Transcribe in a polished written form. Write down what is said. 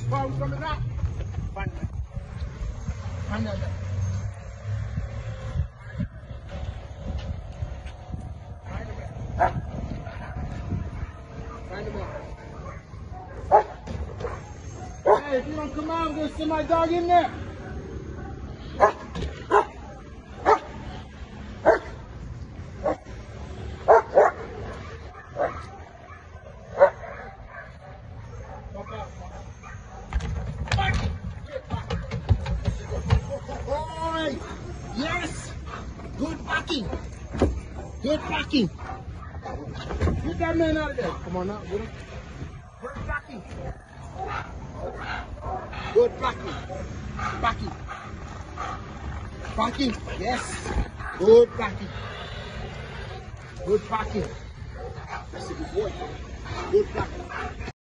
Pound coming up. Find it. Find it. Find him out. Hey, if you don't come out, I'm gonna send my dog in there. Yes! Good backing! Good backing! Get that man out of there! Come on now, get him. Good backing! Good backing! Backing! Backing! Yes! Good backing! Good backing! That's a good boy. Good backing!